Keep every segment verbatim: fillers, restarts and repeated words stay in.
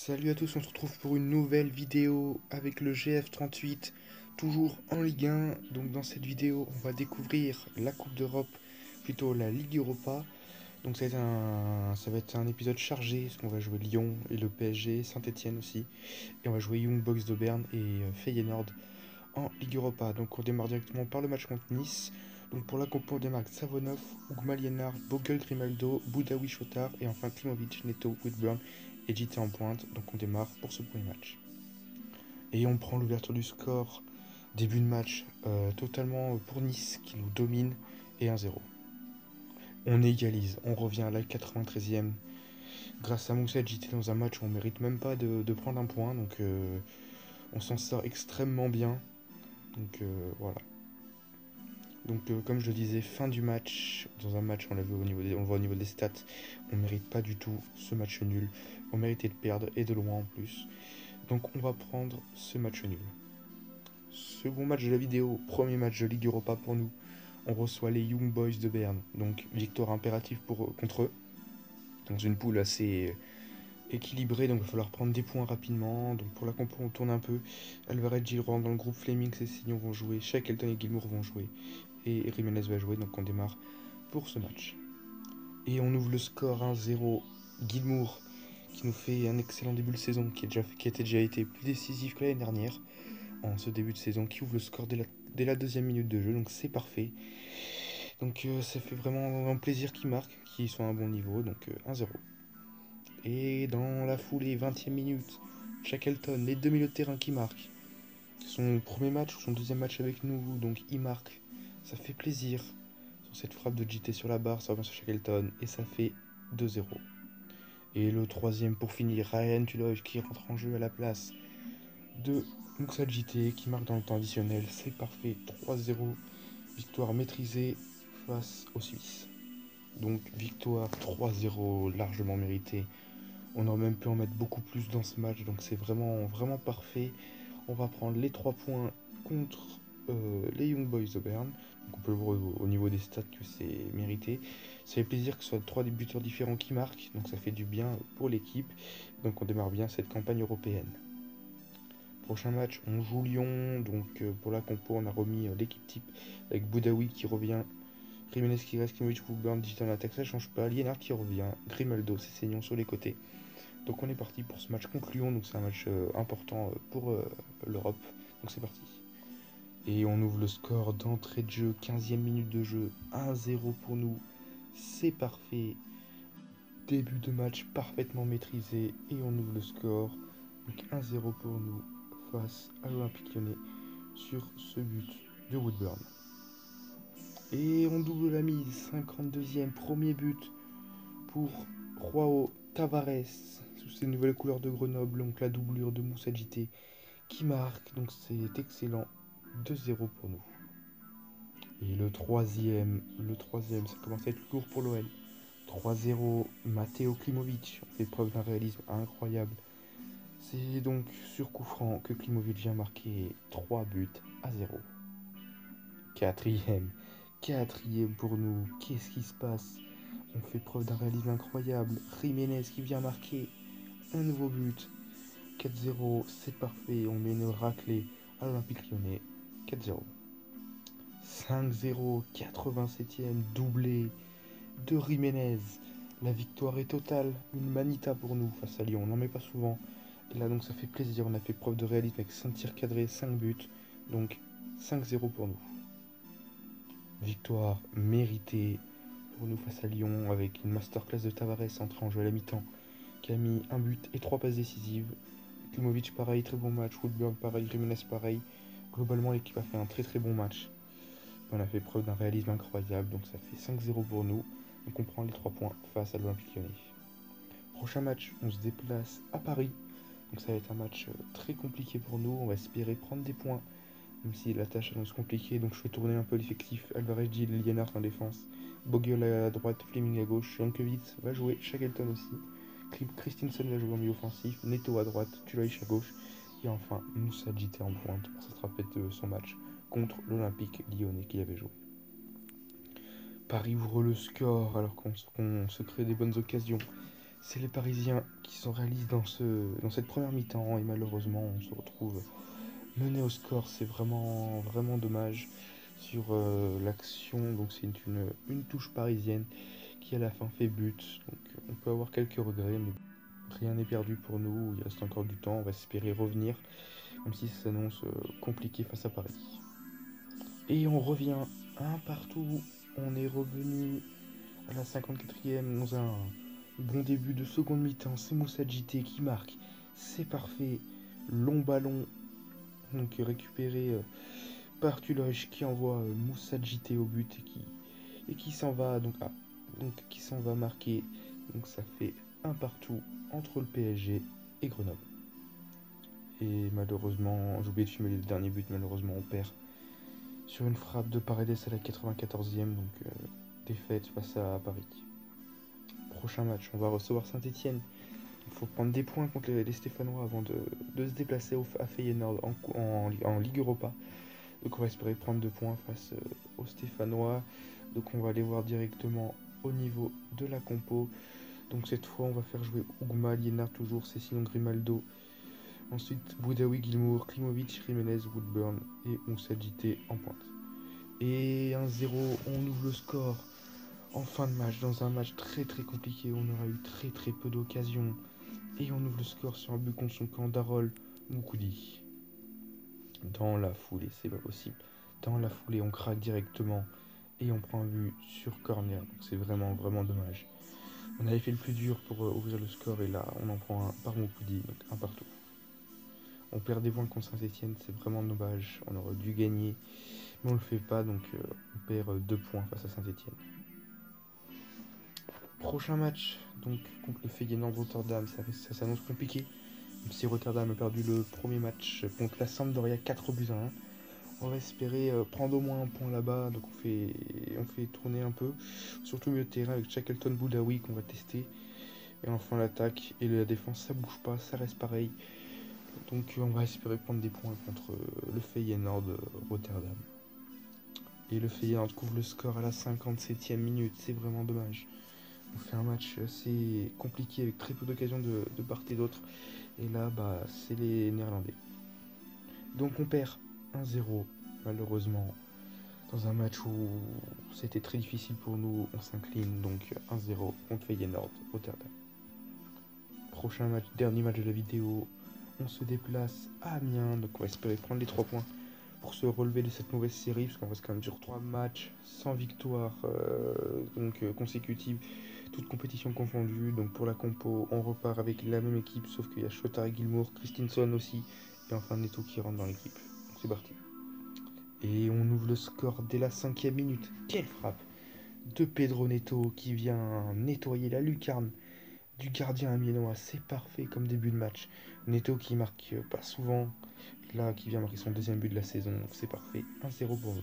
Salut à tous, on se retrouve pour une nouvelle vidéo avec le G F trente-huit, toujours en Ligue un. Donc dans cette vidéo, on va découvrir la Coupe d'Europe, plutôt la Ligue Europa. Donc ça va être un, ça va être un épisode chargé, parce qu'on va jouer Lyon et le P S G, Saint-Etienne aussi. Et on va jouer Young Boys de Berne et euh, Feyenoord en Ligue Europa. Donc on démarre directement par le match contre Nice. Donc pour la compo, on démarre avec Savonov, Ougma Liénard, Bogle, Grimaldo, Boudaoui, Chotard et enfin Klimovic, Neto, Whitburn et J T en pointe. Donc on démarre pour ce premier match. Et on prend l'ouverture du score. Début de match euh, totalement pour Nice qui nous domine et un zéro. On égalise, on revient à la quatre-vingt-treizième grâce à Moussa J T dans un match où on mérite même pas de, de prendre un point. Donc euh, on s'en sort extrêmement bien. Donc euh, voilà. Donc euh, comme je le disais, fin du match, dans un match on l'a vu au niveau des, on le voit au niveau des stats, on mérite pas du tout ce match nul, on méritait de perdre et de loin en plus. Donc on va prendre ce match nul. Second match de la vidéo, premier match de Ligue Europa pour nous. On reçoit les Young Boys de Berne, donc victoire impérative pour, contre eux. Dans une poule assez équilibrée, donc il va falloir prendre des points rapidement. Donc pour la compo on tourne un peu. Alvarez, Giroud dans le groupe, Fleming, Cessignon vont jouer, Shackleton et Gilmour vont jouer. Et Jiménez va jouer, donc on démarre pour ce match. Et on ouvre le score un zéro. Gilmour qui nous fait un excellent début de saison, qui a déjà, qui a déjà été plus décisif que l'année dernière en ce début de saison, qui ouvre le score dès la, dès la deuxième minute de jeu, donc c'est parfait. Donc euh, ça fait vraiment un plaisir qu'il marque, qu'il soit à un bon niveau, donc euh, un zéro. Et dans la foulée, vingtième minute, Shackleton, les deux milieux de terrain qui marquent. Son premier match ou son deuxième match avec nous, donc il marque. Ça fait plaisir. Sur cette frappe de J T sur la barre, ça revient sur Shackleton et ça fait deux zéro. Et le troisième pour finir, Ryan Tuloj qui rentre en jeu à la place de Moussa J T qui marque dans le temps additionnel. C'est parfait, trois zéro. Victoire maîtrisée face aux Suisses. Donc victoire trois zéro largement méritée. On aurait même pu en mettre beaucoup plus dans ce match, donc c'est vraiment, vraiment parfait. On va prendre les trois points contre euh, les Young Boys de Berne. Donc on peut le voir au, au niveau des stats que c'est mérité. Ça fait plaisir que ce soit trois débuteurs différents qui marquent, donc ça fait du bien pour l'équipe. Donc on démarre bien cette campagne européenne. Prochain match, on joue Lyon. Donc euh, pour la compo, on a remis euh, l'équipe type avec Boudaoui qui revient, Jiménez qui reste, Kimovic, Woodburn, Digital attaque, ça change pas. Liénard qui revient, Grimaldo, Cessignon sur les côtés. Donc on est parti pour ce match contre Lyon, donc c'est un match euh, important euh, pour euh, l'Europe. Donc c'est parti. Et on ouvre le score d'entrée de jeu, quinzième minute de jeu, un zéro pour nous. C'est parfait. Début de match parfaitement maîtrisé et on ouvre le score. Donc un zéro pour nous face à l'Olympique Lyonnais sur ce but de Woodburn. Et on double la mise, cinquante-deuxième, premier but pour Joao Tavares sous ses nouvelles couleurs de Grenoble, donc la doublure de Moussa J T qui marque, donc c'est excellent, deux zéro pour nous. Et le troisième, le troisième, ça commence à être lourd pour l'O L. trois zéro, Matteo Klimovic, on fait preuve d'un réalisme incroyable. C'est donc sur coup franc que Klimovic vient marquer trois buts à zéro. Quatrième, quatrième pour nous, qu'est-ce qui se passe? On fait preuve d'un réalisme incroyable. Jiménez qui vient marquer un nouveau but. quatre zéro, c'est parfait. On met une raclée à l'Olympique Lyonnais. quatre zéro. cinq zéro, quatre-vingt-septième, doublé de Jiménez. La victoire est totale. Une manita pour nous face à Lyon. On n'en met pas souvent. Et là, donc, ça fait plaisir. On a fait preuve de réalisme avec cinq tirs cadrés, cinq buts. Donc, cinq zéro pour nous. Victoire méritée pour nous face à Lyon avec une masterclass de Tavares entré en jeu à la mi-temps qui a mis un but et trois passes décisives. Klimovic pareil, très bon match. Woodburn pareil, Jiménez pareil. Globalement l'équipe a fait un très très bon match. On a fait preuve d'un réalisme incroyable, donc ça fait cinq zéro pour nous. Donc on prend les trois points face à l'Olympique Lyonnais. Prochain match, on se déplace à Paris. Donc ça va être un match très compliqué pour nous. On va espérer prendre des points, même si la tâche annonce compliquée. Donc je fais tourner un peu l'effectif. Alvarez, Gil, Liénard en défense. Bogle à droite, Fleming à gauche. Jankovic va jouer, Shackleton aussi. Christensen va jouer en milieu offensif. Neto à droite, Tulaish à gauche. Et enfin Moussa J T en pointe pour se rappeler de son match contre l'Olympique Lyonnais qu'il avait joué. Paris ouvre le score alors qu'on qu se crée des bonnes occasions. C'est les Parisiens qui sont réalistes dans, ce, dans cette première mi-temps et malheureusement on se retrouve mené au score. C'est vraiment, vraiment dommage sur euh, l'action. Donc c'est une, une touche parisienne qui à la fin fait but. Donc on peut avoir quelques regrets, mais rien n'est perdu pour nous. Il reste encore du temps. On va espérer revenir, même si ça s'annonce euh, compliqué face à Paris. Et on revient un partout. On est revenu à la cinquante-quatrième dans un bon début de seconde mi-temps. C'est Moussa Djité qui marque. C'est parfait. Long ballon. Donc récupéré euh, par Tuloche qui envoie euh, Moussa Djité au but et qui, et qui s'en va. Donc, ah, donc qui s'en va marquer. Donc ça fait un partout entre le P S G et Grenoble. Et malheureusement, j'ai oublié de filmer le dernier but. Malheureusement, on perd sur une frappe de Paredes à la quatre-vingt-quatorzième. Donc euh, défaite face à Paris. Prochain match, on va recevoir Saint-Etienne. Il faut prendre des points contre les, les Stéphanois avant de, de se déplacer au, à Feyenoord en, en, en Ligue Europa. Donc on va espérer prendre deux points face euh, aux Stéphanois. Donc on va aller voir directement au niveau de la compo. Donc cette fois on va faire jouer Ougma, Liénard toujours, Cécilon Grimaldo. Ensuite Boudaoui, Gilmour, Klimovic, Jiménez, Woodburn et Moussa Djité en pointe. Et un zéro, on ouvre le score en fin de match, dans un match très très compliqué. On aura eu très très peu d'occasions. Et on ouvre le score sur un but contre son camp d'Arol Moukoudi. Dans la foulée, c'est pas possible. Dans la foulée, on craque directement et on prend un but sur corner. Donc c'est vraiment vraiment dommage. On avait fait le plus dur pour euh, ouvrir le score et là on en prend un par Moukoudi, donc un partout. On perd des points contre Saint-Etienne, c'est vraiment dommage. On aurait dû gagner, mais on le fait pas, donc euh, on perd euh, deux points face à Saint-Etienne. Prochain match, donc contre le Feyenoord Rotterdam, ça, ça s'annonce compliqué. Même si Rotterdam a perdu le premier match contre la Sampdoria quatre buts à un. On va espérer euh, prendre au moins un point là-bas, donc on fait, on fait tourner un peu. Surtout au milieu de terrain avec Shackleton Boudaoui qu'on va tester. Et enfin l'attaque et la défense, ça bouge pas, ça reste pareil. Donc on va espérer prendre des points contre le Feyenoord Rotterdam. Et le Feyenoord couvre le score à la cinquante-septième minute, c'est vraiment dommage. On fait un match assez compliqué avec très peu d'occasions de, de part et d'autre. Et là, bah, c'est les Néerlandais. Donc on perd un zéro, malheureusement. Dans un match où c'était très difficile pour nous, on s'incline. Donc un zéro contre Feyenoord Rotterdam. Prochain match, dernier match de la vidéo. On se déplace à Amiens. Donc on va espérer prendre les trois points pour se relever de cette mauvaise série. Parce qu'on reste quand même sur trois matchs sans victoire euh, donc, euh, consécutive. Toutes compétitions confondues, donc pour la compo, on repart avec la même équipe, sauf qu'il y a Chotard et Gilmour, Christinson aussi, et enfin Neto qui rentre dans l'équipe. Donc c'est parti. Et on ouvre le score dès la cinquième minute. Quelle frappe de Pedro Neto qui vient nettoyer la lucarne du gardien amiénois. C'est parfait comme début de match. Neto qui marque pas souvent, là qui vient marquer son deuxième but de la saison, donc c'est parfait. un zéro pour nous.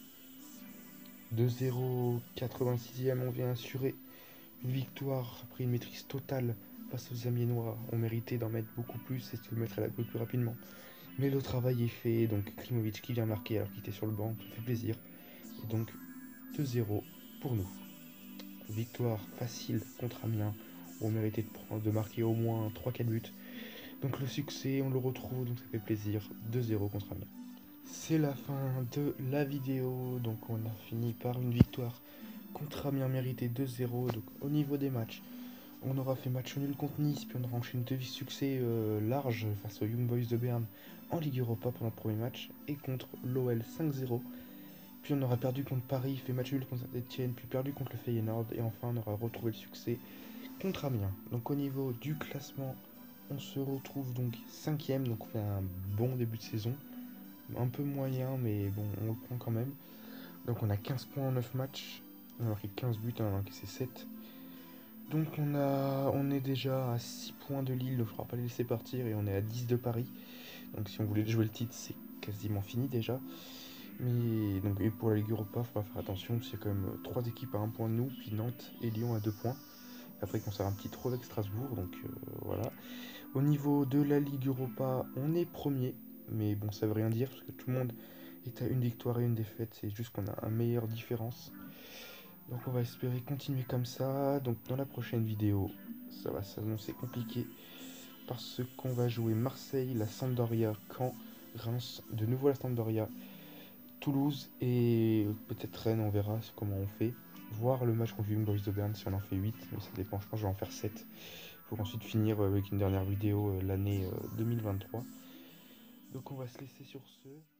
deux zéro, quatre-vingt-sixième, on vient assurer une victoire après une maîtrise totale face aux Amiénois. On méritait d'en mettre beaucoup plus et de se mettre à la plus rapidement. Mais le travail est fait, donc Klimovic qui vient marquer alors qu'il était sur le banc, ça fait plaisir. Et donc deux zéro pour nous. Victoire facile contre Amiens, où on méritait de, prendre, de marquer au moins trois quatre buts. Donc le succès, on le retrouve, donc ça fait plaisir. deux zéro contre Amiens. C'est la fin de la vidéo, donc on a fini par une victoire contre Amiens mérité deux zéro. Donc au niveau des matchs, on aura fait match nul contre Nice, puis on aura enchaîné deux succès euh, larges face aux Young Boys de Berne en Ligue Europa pour notre premier match, et contre l'O L cinq zéro. Puis on aura perdu contre Paris, fait match nul contre Saint-Etienne, puis perdu contre le Feyenoord, et enfin on aura retrouvé le succès contre Amiens. Donc au niveau du classement, on se retrouve donc cinquième, donc on fait un bon début de saison. Un peu moyen, mais bon, on le prend quand même. Donc on a quinze points en neuf matchs. On a marqué quinze buts, on a encaissé sept. Donc on, a, on est déjà à six points de Lille, donc je ne pourrai pas les laisser partir. Et on est à dix de Paris. Donc si on voulait jouer le titre, c'est quasiment fini déjà. Mais donc, et pour la Ligue Europa, il faudra faire attention, parce qu'il y a quand même trois équipes à un point de nous, puis Nantes et Lyon à deux points. Après qu'on sert un petit trou avec Strasbourg, donc euh, voilà. Au niveau de la Ligue Europa, on est premier. Mais bon, ça veut rien dire, parce que tout le monde est à une victoire et une défaite. C'est juste qu'on a une meilleure différence. Donc on va espérer continuer comme ça. Donc dans la prochaine vidéo, ça va s'annoncer compliqué parce qu'on va jouer Marseille, la Sampdoria, Caen, Reims, de nouveau la Sampdoria, Toulouse et peut-être Rennes, on verra comment on fait. Voir le match contre Young Boys de Berne si on en fait huit, mais ça dépend, je pense que je vais en faire sept. Pour ensuite finir avec une dernière vidéo l'année deux mille vingt-trois. Donc on va se laisser sur ce.